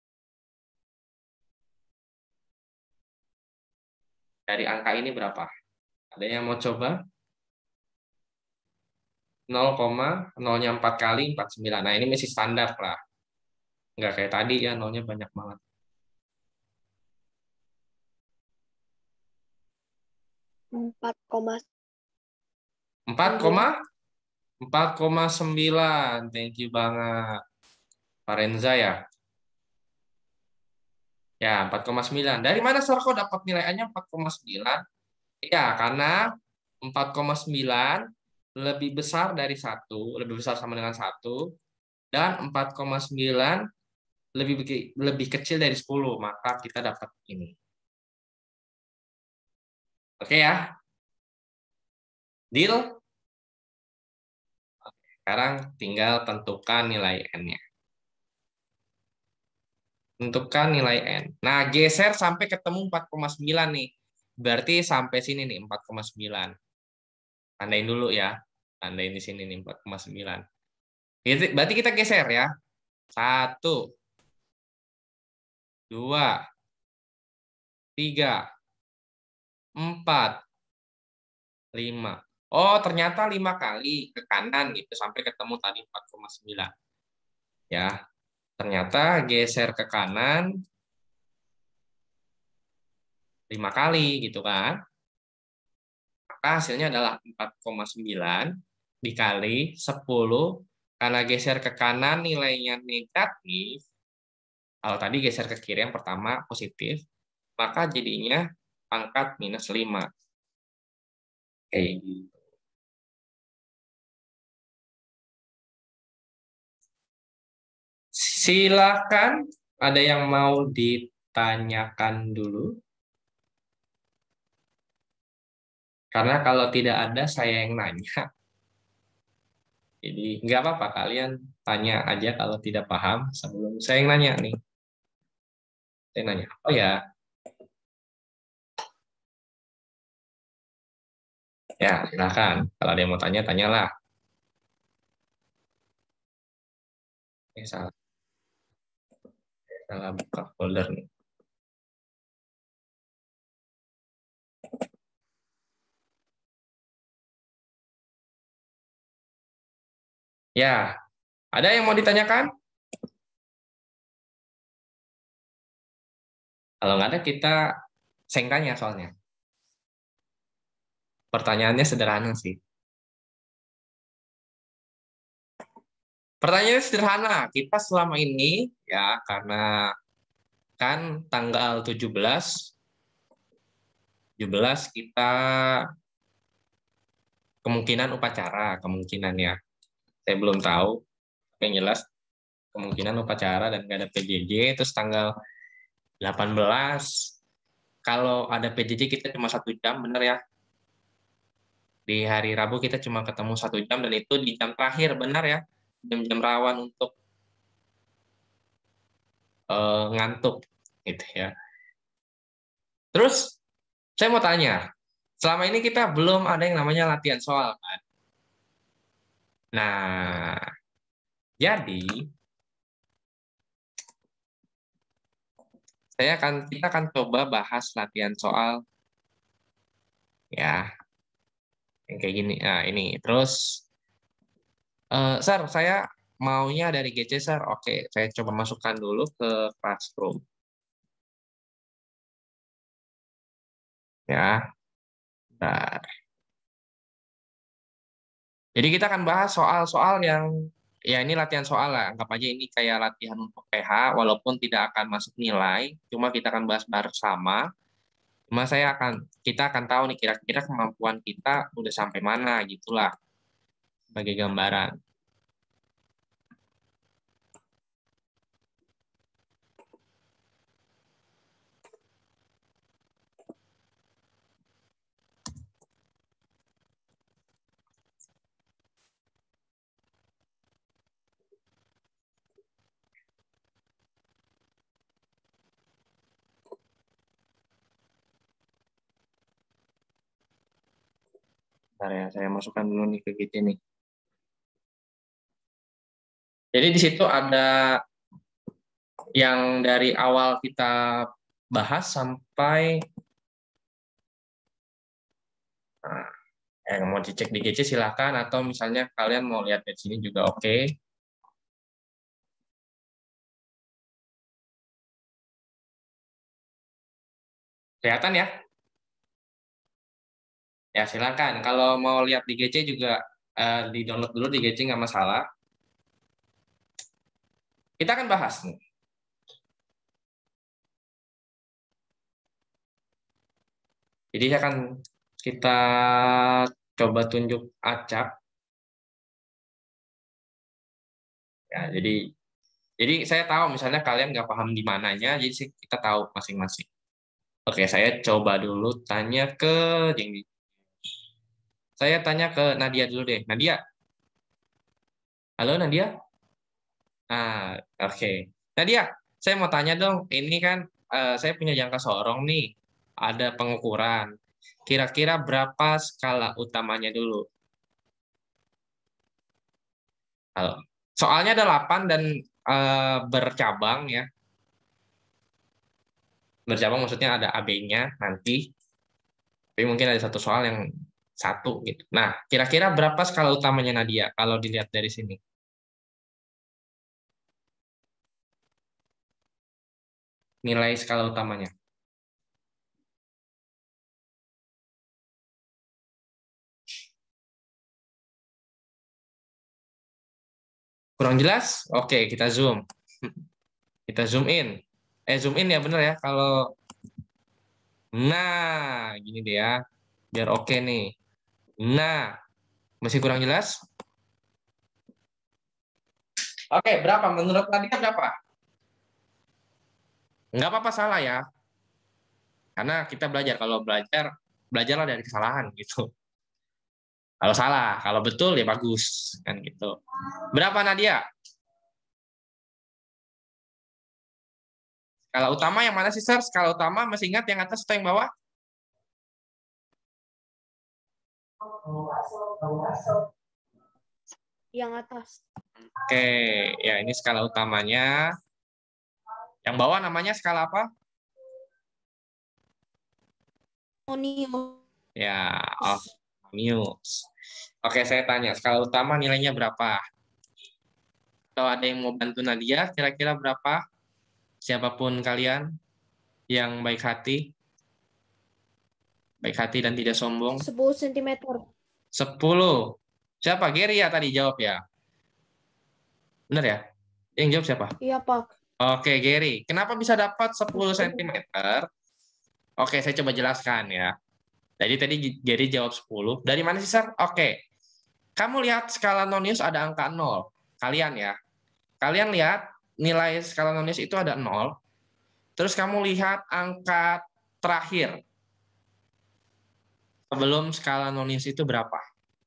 Dari angka ini berapa? Ada yang mau coba? 0,0-nya 4 kali 49. Nah, ini masih standar lah. Nggak kayak tadi ya, nolnya banyak banget. 4,9. Thank you banget. Pak Renza ya? Ya, 4,9. Dari mana Sir kok dapat nilai A-nya 4,9? Ya, karena 4,9 lebih besar dari 1, lebih besar sama dengan 1, dan 4,9 lebih kecil dari 10, maka kita dapat ini. Oke ya? Deal? Sekarang tinggal tentukan nilai N-nya. Tentukan nilai N. Nah, geser sampai ketemu 4,9 nih. Berarti sampai sini nih, 4,9. Tandain dulu ya. Tandain di sini nih, 4,9. Berarti kita geser ya. 1, 2, 3, 4, 5. Oh, ternyata 5 kali ke kanan gitu sampai ketemu tadi 4,9. Ya. Ternyata geser ke kanan 5 kali gitu kan. Maka hasilnya adalah 4,9 dikali 10. Karena geser ke kanan nilainya negatif. Kalau tadi geser ke kiri yang pertama positif, maka jadinya pangkat minus 5. Kayak gitu. Silakan, ada yang mau ditanyakan dulu? Karena kalau tidak ada, saya yang nanya. Jadi nggak apa-apa, kalian tanya aja kalau tidak paham sebelum saya yang nanya nih. Saya nanya, oh ya, ya silakan. Kalau ada yang mau tanya, tanyalah. Salah buka folder nih. Ya, ada yang mau ditanyakan? Kalau nggak ada, kita tanya soalnya. Pertanyaannya sederhana sih. Pertanyaannya sederhana. Kita selama ini, ya karena kan tanggal 17 kita kemungkinan upacara, kemungkinannya. Saya belum tahu, yang jelas kemungkinan upacara dan nggak ada PJJ. Terus tanggal 18, kalau ada PJJ kita cuma 1 jam, bener ya? Di hari Rabu kita cuma ketemu 1 jam, dan itu di jam terakhir, benar ya? Jam-jam rawan untuk ngantuk, gitu ya. Terus, saya mau tanya, selama ini kita belum ada yang namanya latihan soal, kan? Nah, jadi kita akan coba bahas latihan soal, ya, yang kayak gini. Nah, ini terus, Sir, saya maunya dari GC, Sir. Oke, saya coba masukkan dulu ke Classroom. Ya, bentar. Jadi kita akan bahas soal-soal yang, ya ini latihan soal lah. Anggap aja ini kayak latihan untuk PH, walaupun tidak akan masuk nilai, cuma kita akan bahas bersama. Cuma kita akan tahu nih kira-kira kemampuan kita udah sampai mana, gitulah, sebagai gambaran. Bentar ya, saya masukkan dulu nih ke GC nih. Jadi di situ ada yang dari awal kita bahas sampai, nah, yang mau dicek di GC silakan, atau misalnya kalian mau lihat di sini juga oke. Kelihatan ya? Ya silakan. Kalau mau lihat di GC juga di-download dulu di GC, nggak masalah. Kita akan bahas nih. Jadi kita coba tunjuk acak. Ya, jadi saya tahu misalnya kalian nggak paham di mananya, jadi kita tahu masing-masing. Oke, saya coba dulu tanya ke Jenggi. Saya tanya ke Nadia dulu deh. Nadia. Halo Nadia. Ah, oke. Nadia, saya mau tanya dong, ini kan saya punya jangka sorong nih, ada pengukuran. Kira-kira berapa skala utamanya dulu? Soalnya ada 8 dan bercabang ya. Bercabang maksudnya ada AB-nya nanti. Tapi mungkin ada satu soal yang satu gitu. Nah, kira-kira berapa skala utamanya Nadia kalau dilihat dari sini? Nilai skala utamanya. Kurang jelas? Oke, kita zoom. Kita zoom in. Zoom in ya bener ya. Kalau nah, gini deh ya. Biar oke nih. Nah, masih kurang jelas? Oke, berapa? Menurut Nadia berapa? Nggak apa-apa salah ya. Karena kita belajar. Kalau belajar, belajarlah dari kesalahan gitu. Kalau salah, kalau betul ya bagus kan gitu. Berapa Nadia? Skala utama yang mana sih, Sir? Skala utama masih ingat yang atas atau yang bawah? Yang atas. Oke, ya ini skala utamanya. Yang bawah namanya skala apa? Onius. Ya, News. Oke, saya tanya, skala utama nilainya berapa? Atau ada yang mau bantu Nadia, kira-kira berapa? Siapapun kalian yang baik hati dan tidak sombong. 10 cm. 10. Siapa? Gary ya tadi jawab ya? Benar ya? Yang jawab siapa? Iya, Pak. Oke, Gary. Kenapa bisa dapat 10 cm? Oke, saya coba jelaskan ya. Jadi tadi Gary jawab 10. Dari mana sih, Sir? Oke. Kamu lihat skala nonius ada angka 0. Kalian ya. Kalian lihat nilai skala nonius itu ada 0. Terus kamu lihat angka terakhir. Sebelum skala nonius itu berapa?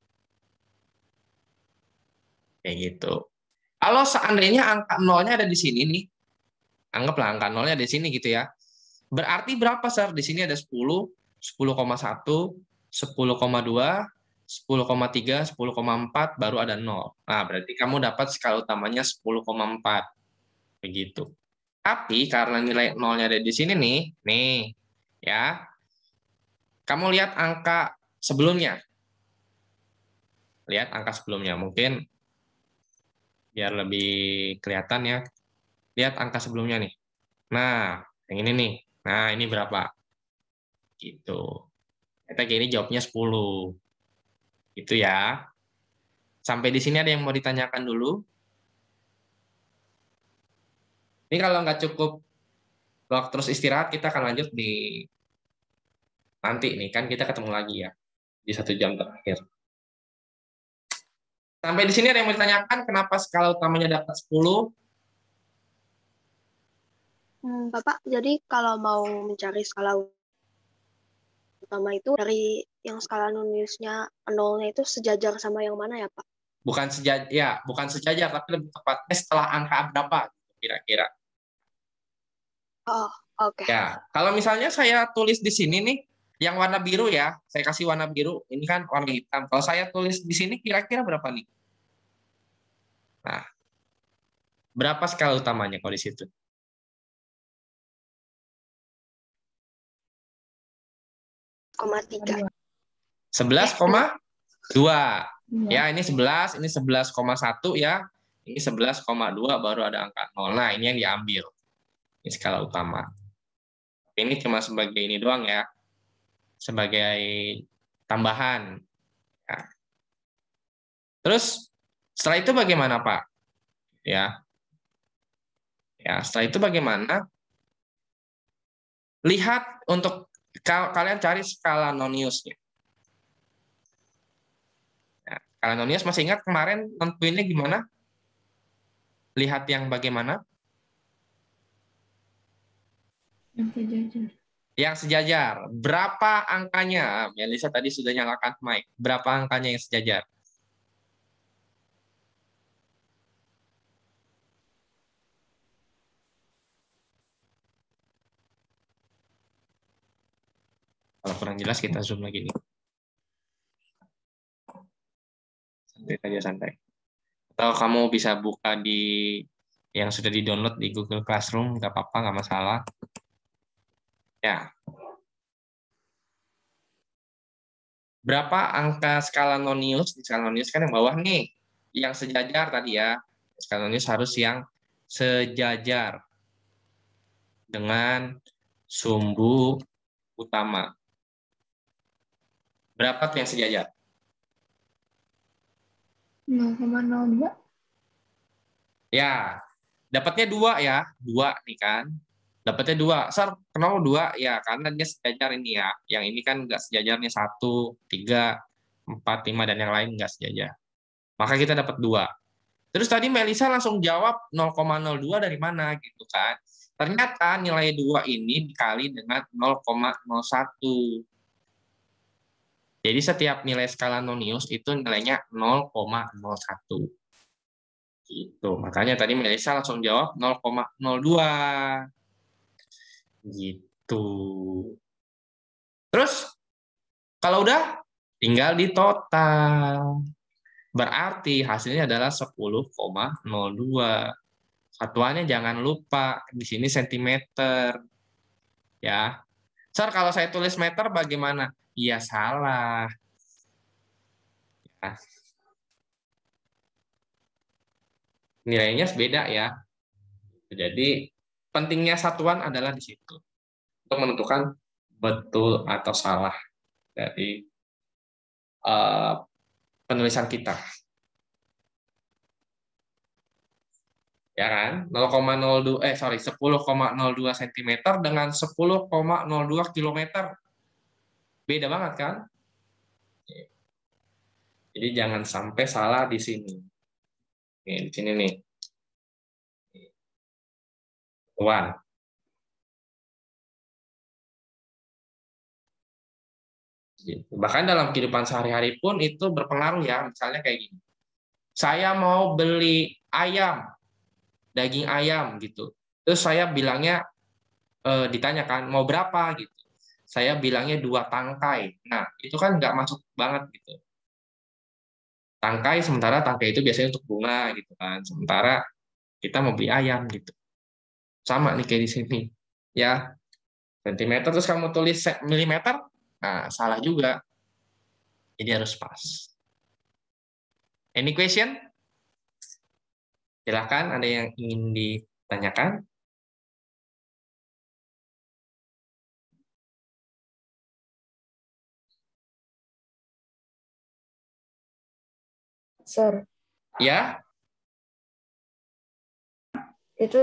Kayak gitu. Kalau seandainya angka 0-nya ada di sini nih. Anggaplah angka 0-nya di sini gitu ya. Berarti berapa, Sir? Di sini ada 10, 10,1, 10,2, 10,3, 10,4, baru ada 0. Nah, berarti kamu dapat skala utamanya 10,4. Begitu. Tapi karena nilai 0-nya ada di sini nih, ya. Kamu lihat angka sebelumnya. Lihat angka sebelumnya. Mungkin biar lebih kelihatan ya. Lihat angka sebelumnya nih. Nah, yang ini nih. Nah, ini berapa? Gitu. Kita ini jawabnya 10. Gitu ya. Sampai di sini ada yang mau ditanyakan dulu? Ini kalau nggak cukup waktu terus istirahat, kita akan lanjut di nanti nih. Kan kita ketemu lagi ya. Di 1 jam terakhir. Sampai di sini ada yang mau ditanyakan, kenapa skala utamanya dapat 10? Bapak, jadi kalau mau mencari skala utama itu dari yang skala noniusnya 0-nya itu sejajar sama yang mana ya, Pak? Bukan sejajar, tapi lebih tepatnya setelah angka berapa kira-kira. Oh, oke. Ya, kalau misalnya saya tulis di sini nih, yang warna biru ya, saya kasih warna biru, ini kan warna hitam. Kalau saya tulis di sini kira-kira berapa nih? Nah, berapa skala utamanya kalau di situ? 11,3. 11,2. Ya, ini 11, ini 11,1 ya. Ini 11,2 baru ada angka 0. Nah, ini yang diambil. Ini skala utama. Ini cuma sebagai ini doang ya. Sebagai tambahan. Ya. Terus setelah itu bagaimana, Pak? Ya. Ya, setelah itu bagaimana? Lihat untuk kalian cari skala noniusnya. Ya, skala nonius masih ingat kemarin nentuinnya gimana? Lihat yang bagaimana? Yang sejajar. Yang sejajar. Berapa angkanya? Melisa tadi sudah nyalakan mic. Berapa angkanya yang sejajar? Kalau kurang jelas kita zoom lagi nih. Santai saja, santai. Atau kamu bisa buka di yang sudah di-download di Google Classroom, nggak apa-apa, nggak masalah. Ya. Berapa angka skala nonius? Di skala nonius kan yang bawah nih, yang sejajar tadi ya. Skala nonius harus yang sejajar dengan sumbu utama. Berapa tuh yang sejajar? 0,02. Ya, dapatnya 2 ya. 2 nih kan. Dapatnya 2. Sir, kenapa 2? Ya, karena dia sejajar ini ya. Yang ini kan nggak sejajar nih 1, 3, 4, 5, dan yang lain nggak sejajar. Maka kita dapat 2. Terus tadi Melisa langsung jawab 0,02 dari mana gitu kan. Ternyata nilai 2 ini dikali dengan 0,01. Jadi setiap nilai skala nonius itu nilainya 0,01. Gitu. Makanya tadi Melisa langsung jawab 0,02. Gitu. Terus kalau udah tinggal di total. Berarti hasilnya adalah 10,02. Satuannya jangan lupa di sini sentimeter. Ya. Sir, kalau saya tulis meter bagaimana? Iya, salah. Ya. Nilainya beda ya. Jadi pentingnya satuan adalah di situ untuk menentukan betul atau salah dari penulisan kita. Ya kan? 10,02 cm dengan 10,02 km. Beda banget kan? Jadi jangan sampai salah di sini. Nih, di sini nih. Tuan. Bahkan dalam kehidupan sehari-hari pun itu berpengaruh ya. Misalnya kayak gini. Saya mau beli ayam, daging ayam gitu. Terus saya bilangnya, ditanyakan mau berapa gitu. Saya bilangnya 2 tangkai. Nah, itu kan nggak masuk banget gitu. Tangkai, sementara tangkai itu biasanya untuk bunga gitu kan. Sementara kita mau beli ayam gitu. Sama nih kayak di sini. Ya, sentimeter terus kamu tulis milimeter, nah salah juga. Jadi harus pas. Any question? Silakan, ada yang ingin ditanyakan? Sir, Ya, itu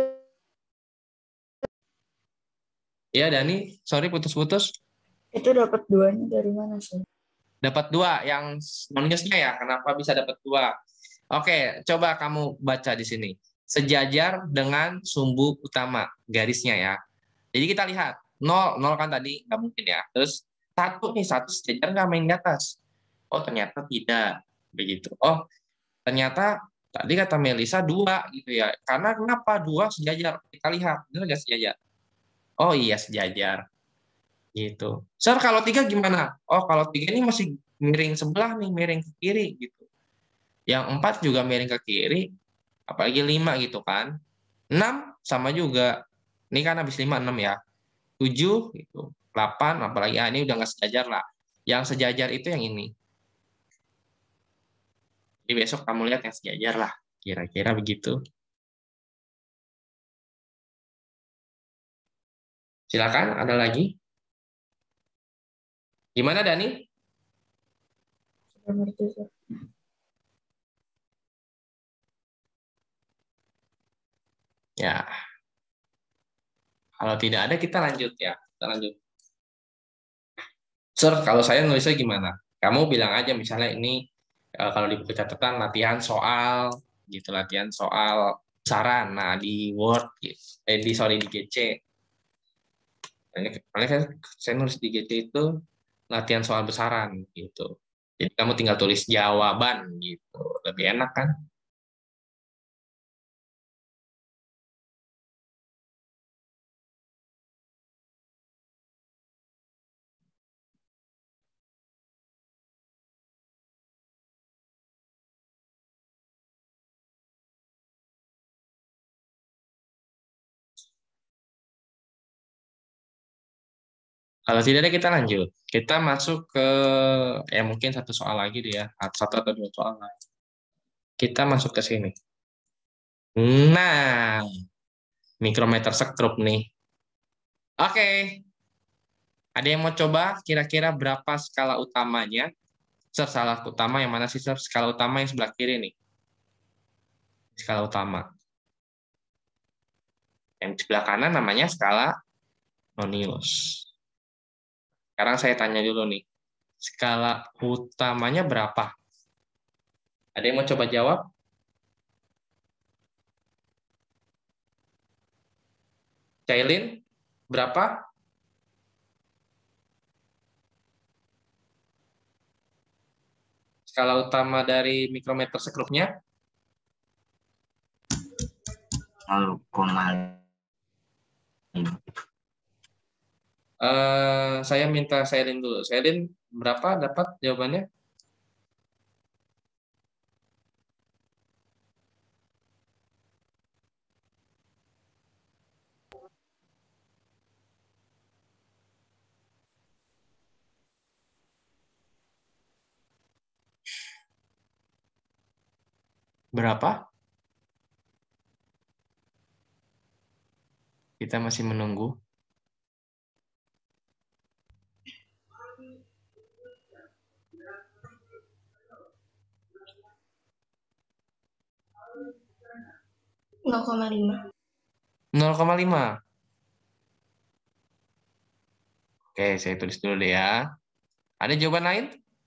ya Dani, sorry putus-putus. dapat 2-nya dari mana, Sir? Dapat 2, yang noniusnya ya, kenapa bisa dapat 2? Oke, coba kamu baca di sini. Sejajar dengan sumbu utama, garisnya ya. Jadi kita lihat, 0, 0 kan tadi, nggak mungkin ya. Terus 1 nih, 1 sejajar nggak main di atas. Oh, ternyata tidak. Begitu. Oh, ternyata tadi kata Melisa 2 gitu ya. Karena kenapa 2 sejajar? Kita lihat, benar nggak sejajar? Oh iya, sejajar. Gitu. Sir, kalau 3 gimana? Oh, kalau 3 ini masih miring sebelah nih, miring ke kiri gitu. Yang 4 juga miring ke kiri, apalagi 5 gitu kan. 6 sama juga. Ini kan habis 5, 6 ya. 7 gitu. 8 apalagi ini udah nggak sejajar lah. Yang sejajar itu yang ini. Jadi besok kamu lihat yang sejajar lah. Kira-kira begitu. Silakan, ada lagi? Gimana Dani? Sudah ngerti, Sir. Ya. Kalau tidak ada kita lanjut ya. Kita lanjut. Sir, kalau saya nulisnya gimana? Kamu bilang aja misalnya ini kalau di buku catatan latihan soal gitu, latihan soal besaran. Nah, di Word gitu. Di GC. Paling saya nulis di GC itu latihan soal besaran gitu. Jadi kamu tinggal tulis jawaban gitu. Lebih enak kan? Kalau tidak ada kita lanjut. Kita masuk ke ya mungkin satu soal lagi deh ya, satu atau dua soal lagi. Kita masuk ke sini. Nah, mikrometer sekrup nih. Oke. Ada yang mau coba kira-kira berapa skala utamanya? Skala utama yang mana sih, Sir? Skala utama yang sebelah kiri nih. Skala utama. Yang sebelah kanan namanya skala Nonius. Sekarang saya tanya dulu nih. Skala utamanya berapa? Ada yang mau coba jawab? Cailin, berapa? Skala utama dari mikrometer sekrupnya? 0,5. Saya minta Cailin dulu. Cailin, berapa dapat jawabannya? Berapa? Kita masih menunggu. Nol koma lima. 0,5. Oke, saya tulis dulu deh ya. Ada jawaban lain?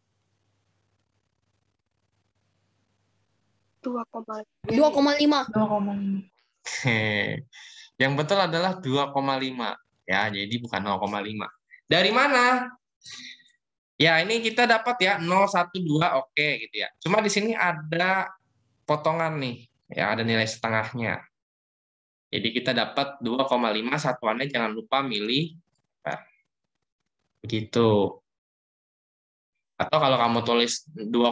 2,5. 2,5. Yang betul adalah 2,5. Ya, jadi bukan 0,5. Dari mana? Ya, ini kita dapat ya 0,12 oke gitu ya. Cuma di sini ada potongan nih, ya ada nilai setengahnya. Jadi kita dapat 2,5, satuannya jangan lupa milih begitu. Atau kalau kamu tulis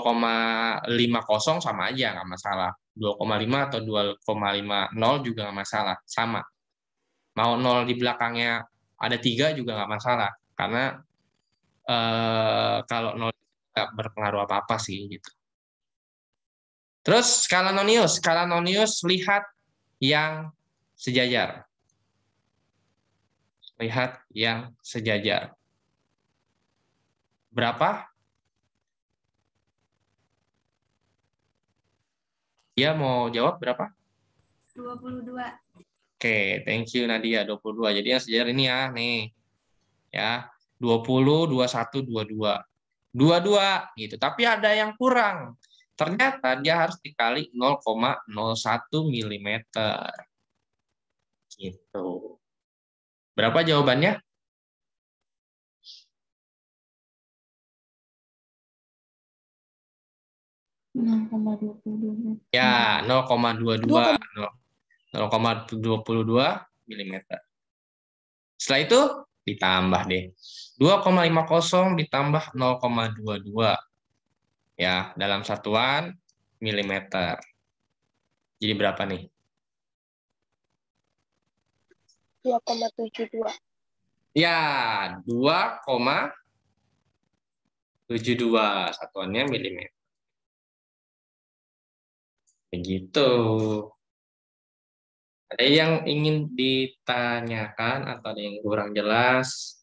2,50 sama aja, nggak masalah. 2,5 atau 2,50 juga nggak masalah, sama. Mau 0 di belakangnya ada 3 juga nggak masalah, karena kalau 0 nggak berpengaruh apa-apa sih gitu. Terus skala Nonius lihat yang sejajar. Lihat yang sejajar. Berapa? Dia mau jawab berapa? 22. Oke, thank you Nadia, 22. Jadi yang sejajar ini ya, nih. Ya, 20, 21, 22. 22 gitu. Tapi ada yang kurang. Ternyata dia harus dikali 0,01 mm. Gitu. Berapa jawabannya? Ya, 0,22. 0,22 mm. Setelah itu ditambah deh. 2,50 ditambah 0,22. Ya, dalam satuan milimeter. Jadi berapa nih? 2,72. Ya, 2,72 satuannya milimeter. Begitu. Ada yang ingin ditanyakan atau ada yang kurang jelas?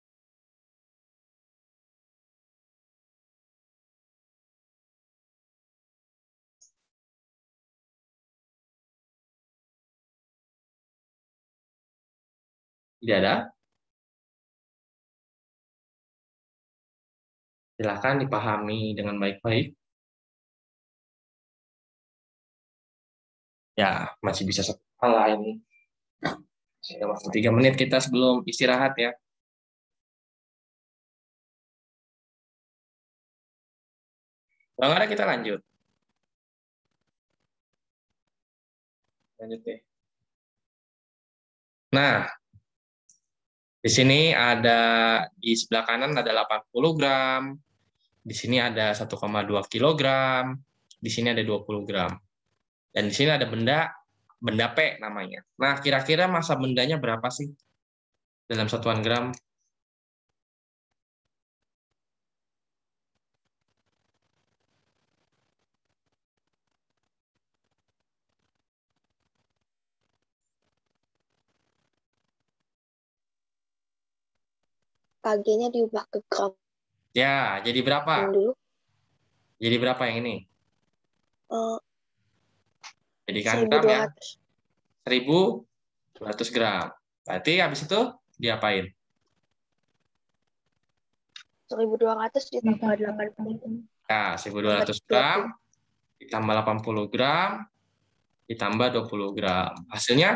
Tidak ada? Silakan dipahami dengan baik-baik. Ya, masih bisa satu hal ini. Masih waktu 3 menit kita sebelum istirahat ya. Kalau nggak ada kita lanjut. Lanjut deh. Nah, di sini ada di sebelah kanan ada 80 gram, di sini ada 1,2 kilogram, di sini ada 20 gram. Dan di sini ada benda P namanya. Nah, kira-kira massa bendanya berapa sih dalam satuan gram? KG-nya diubah ke gram Ya, jadi berapa? dulu. Jadi berapa yang ini? Eh, Jadikan gram ya. 1200. 1.200 gram. Berarti habis itu diapain? 1200 ditambah 80. Ya, 1.200 gram ditambah 80 gram ditambah 20 gram. Hasilnya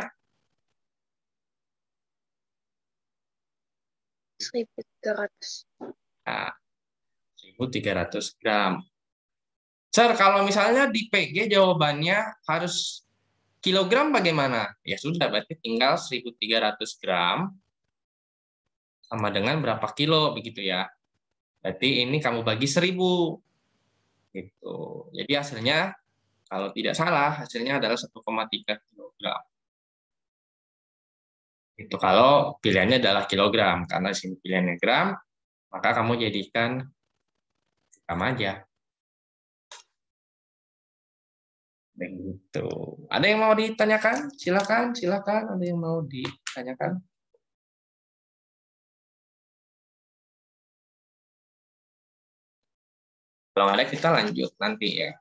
1300. nah, 1.300 gram. Sir, kalau misalnya di PG jawabannya harus kilogram bagaimana? Ya sudah, berarti tinggal 1.300 gram sama dengan berapa kilo begitu ya. Berarti ini kamu bagi 1.000. Gitu. Jadi hasilnya kalau tidak salah hasilnya adalah 1,3 kilogram. Itu kalau pilihannya adalah kilogram, karena di sini pilihannya gram, maka kamu jadikan gram aja. Begitu. Ada yang mau ditanyakan? Silakan, silakan. Ada yang mau ditanyakan? Kalau ada kita lanjut nanti ya.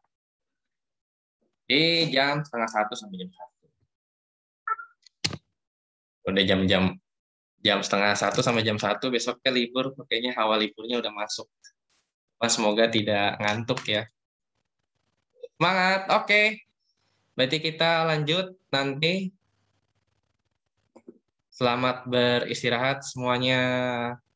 Di jam 12:30 sampai jam 1. Udah jam 12:30 sampai jam 1, besoknya libur, kayaknya hawa liburnya udah masuk. Mas, semoga tidak ngantuk ya. Semangat, oke. Berarti kita lanjut nanti. Selamat beristirahat semuanya.